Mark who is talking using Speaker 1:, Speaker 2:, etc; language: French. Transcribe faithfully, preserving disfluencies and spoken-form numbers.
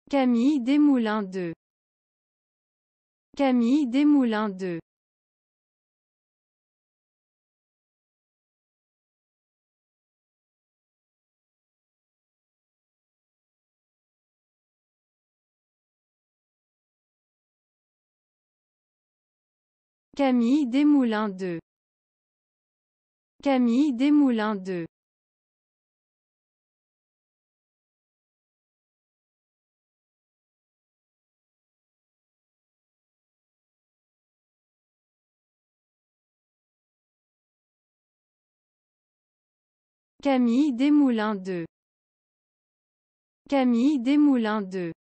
Speaker 1: Camille Desmoulins deux. Camille Desmoulins deux. Camille Desmoulins deux. Camille Desmoulins deux. Camille Desmoulins deux. Camille Desmoulins deux.